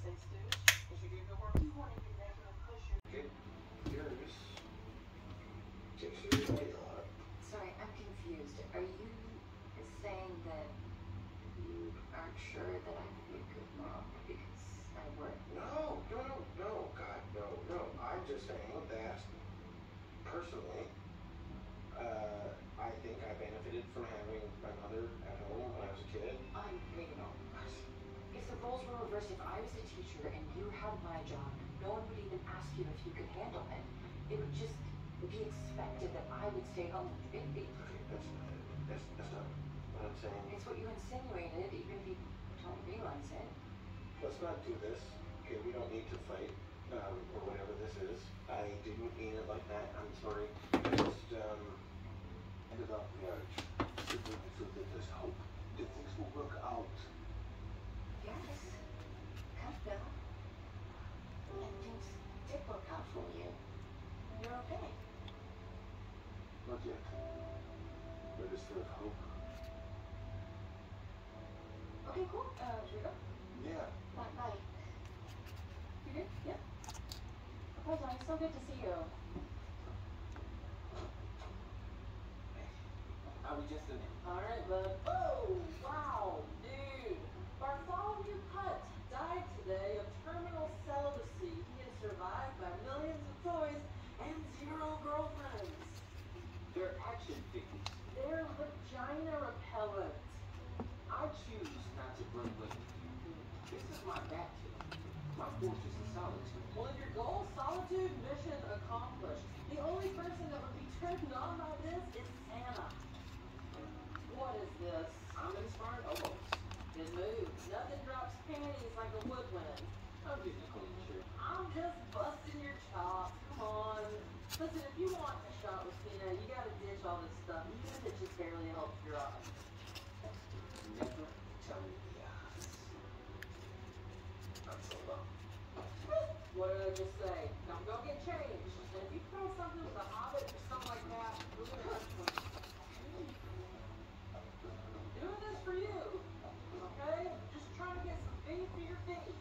Sorry, I'm confused. Are you saying that you aren't sure that I would be a good mom because I work? No, God, no. I'm just saying that, personally, I think I benefited from having my mother at home when I was a kid. If the roles were reversed, if I was a teacher and you had my job, no one would even ask you if you could handle it. It would just be expected that I would stay home with the baby. Okay, that's not what I'm saying. It's what you insinuated, even if you don't realize it. Let's not do this. Okay, we don't need to fight, or whatever this is. I didn't mean it like that. I'm sorry. I just, ended up marriage. Simply so that there's hope. That things will work out. Yes, kinda. And things did work out for you. You're okay. Not yet. But is there hope? Okay, cool. Should we go? Yeah. Bye. You good? Yeah. Okay, Johnny, so good to see you. How we just doing? Alright, bud. Oh, wow, dude. Bartholomew Putt died today of terminal celibacy. He is survived by millions of toys and 0 girlfriends. They're action figures. They're vagina repellent. I choose not to bring with me. This is my baptism, my fortress of solitude. Well, if your goal, solitude, mission accomplished. The only person that would be turned on by this is Santa. What is this? I'm inspired almost. It moves. Nothing drops panties like a woodwind. I'm getting a clean shirt. I'm just busting your chops. Come on. Listen, if you want a shot with Tina, you gotta ditch all this stuff, even if it just barely helps your eyes. Never tell me the odds. I'm so low. What did I just say? Now go get changed. And if you throw something with a hobbit or something like that, we're gonna have some. Doing this for you. Okay? Just trying to get some feet for your feet.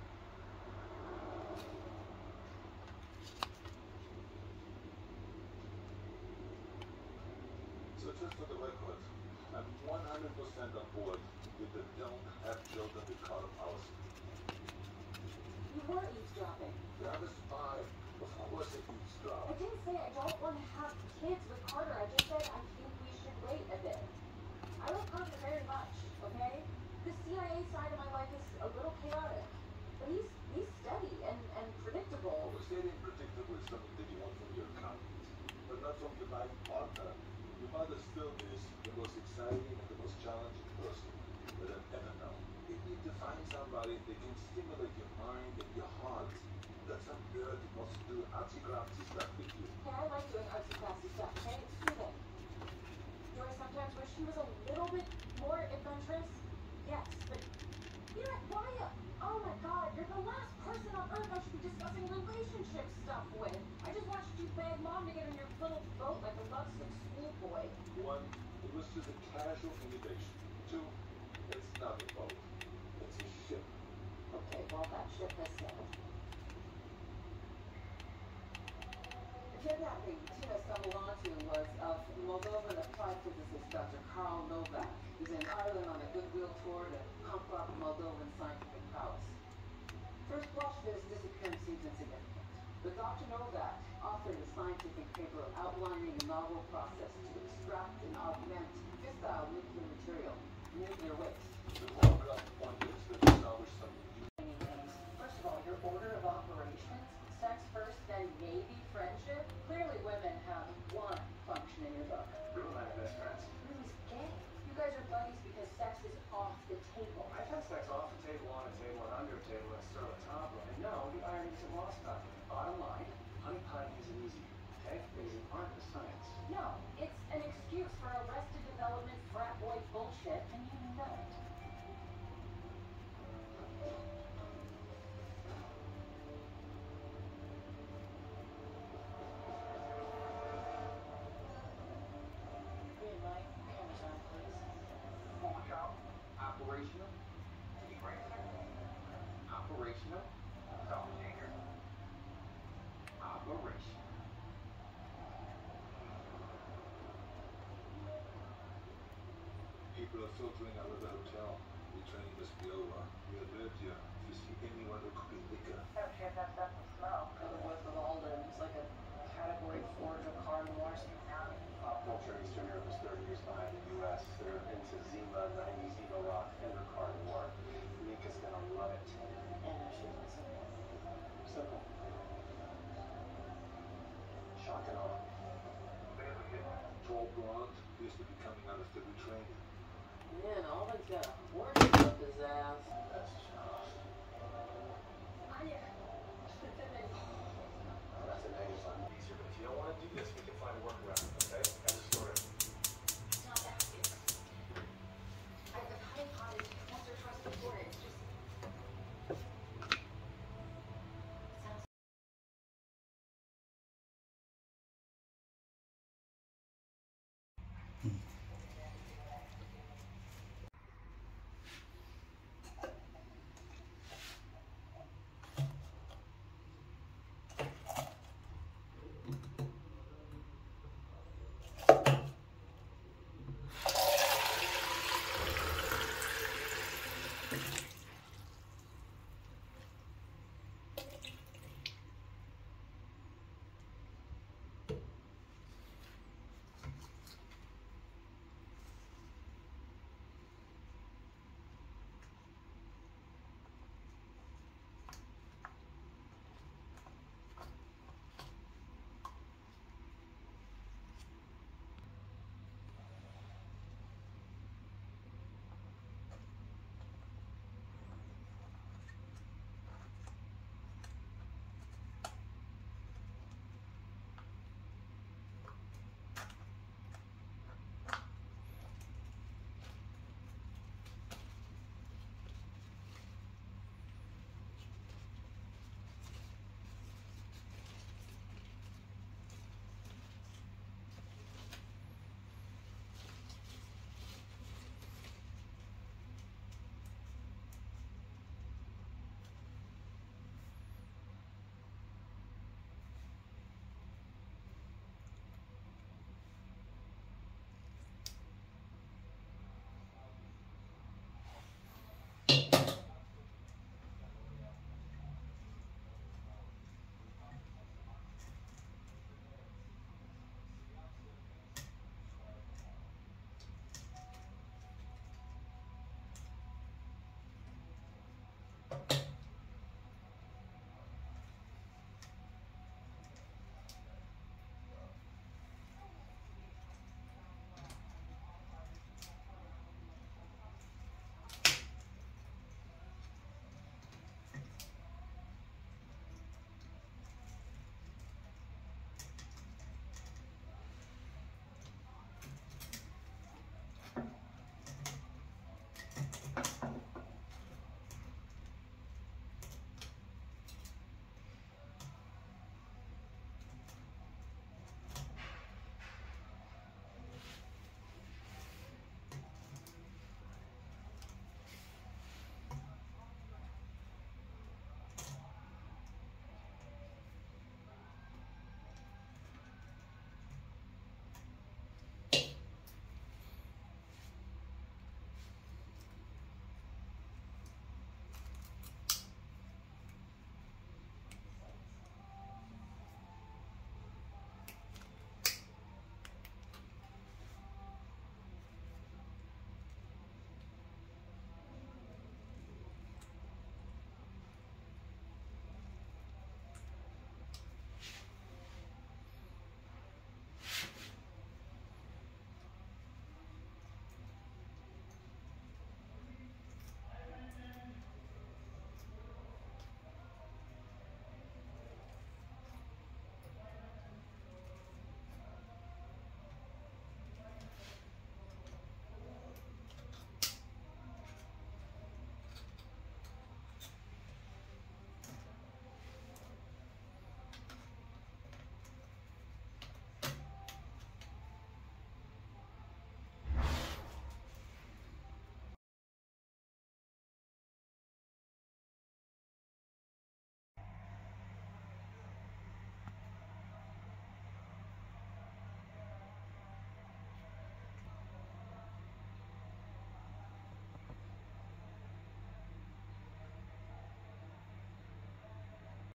So just for the record, I'm 100% on board with the don't have children with Carl policy. You were eavesdropping. I'm a spy. Of course I eavesdrop. I didn't say I don't want to have kids with Carter. I just said I think we should wait a bit. I love Carter very much, okay? The CIA side of my life is a little chaotic. But he's steady and predictable. Well, steady and predictable is something that you want from your accountant, but not from your life partner. Your mother still is the most exciting and the most challenging person that I've ever known. You need to find somebody that can stimulate your mind and your heart. That's some girl that wants to do artsy-crafty stuff with you. Yeah, I like doing artsy-crafty stuff, okay? It's soothing. Do I sometimes wish he was a little bit more adventurous? Yes, but you know why? Oh my God, you're the last person on Earth I should be discussing relationship stuff with. I just watched you beg Mom to get on your little boat like a lovesick schoolboy. 1, it was just a casual invitation. 2, it's not a boat. It's a ship. Okay, well that ship has sailed. The kidnapping Tina stumbled onto was of Moldovan applied physicist Dr. Karl Novak, who's in Ireland on a goodwill tour to pump up Moldovan scientific prowess. First blush, his disappearance seems insignificant, but Dr. Novak authored a scientific paper outlining a novel process to extract and augment fissile nuclear material, nuclear waste. The long-run point is that we salvage something. First of all, your order of operations, sex first, then maybe friendship. Clearly women have one function in your book. We're my best friends. Ruby's gay. You guys are buddies because sex is off the table. I've had sex off the table, on a table, and under a table, and still a top line. No, the ironies have lost nothing. Bottom line, honey pie isn't easy. Okay? Things aren't the science. No, it's an excuse for arrested development frat boy bullshit, and you know it. Green light, Amazon, please. Operational? Operational? are filtering out of the hotel. The training must be over. We alert you if you see anyone who could be liquor. I'm sure that doesn't smell. The whiff of alder, it's like a category 4 Dracar Noir tsunami. Culture in Eastern Europe is 30 years behind the U.S. They're into Zima, 90s, Evo Rock, and their carnivore. Mika's gonna love it. And her shoes are simple. Simple. Shock and awe. Tall blonde appears to be coming out of Philly training. Man, Alden's got a horse up his ass. That's